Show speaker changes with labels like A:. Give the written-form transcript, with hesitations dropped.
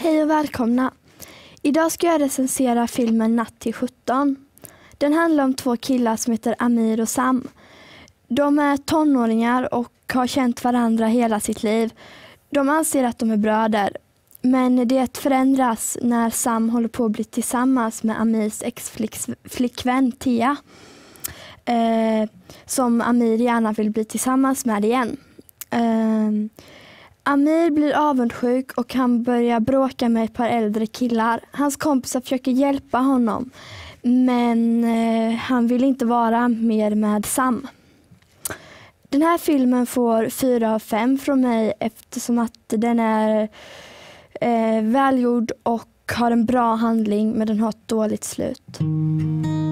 A: Hej och välkomna. Idag ska jag recensera filmen Natt till 17. Den handlar om två killar som heter Amir och Sam. De är tonåringar och har känt varandra hela sitt liv. De anser att de är bröder. Men det förändras när Sam håller på att bli tillsammans med Amirs ex-flickvän Tia. Som Amir gärna vill bli tillsammans med igen. Amir blir avundsjuk och han börjar bråka med ett par äldre killar. Hans kompisar försöker hjälpa honom. Men han vill inte vara mer med Sam. Den här filmen får 4 av 5 från mig eftersom att den är välgjord och har en bra handling, men den har ett dåligt slut.